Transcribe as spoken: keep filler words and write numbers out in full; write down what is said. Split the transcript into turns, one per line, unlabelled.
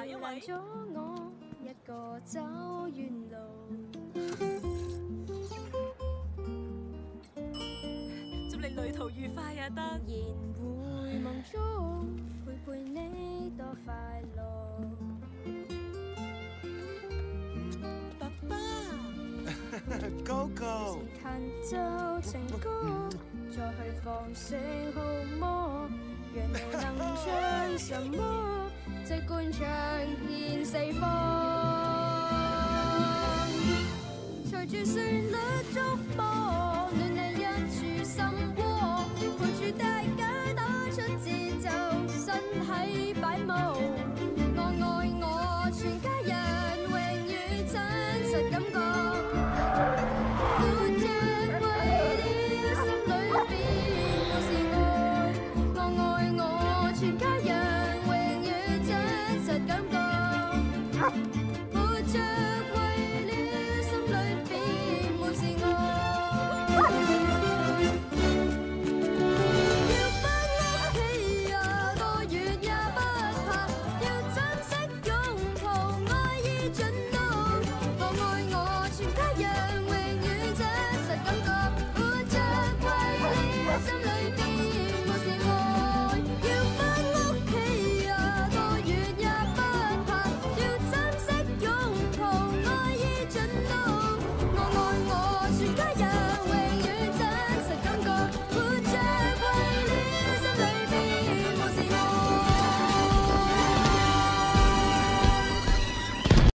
啊，因為咗我一個走遠路。祝你旅途愉快啊，得。然會夢中陪陪你多快樂。爸爸。
Coco。
彈奏情歌，再去放聲好麼？讓你能將什麼即觀唱遍四方。隨住旋律觸摸。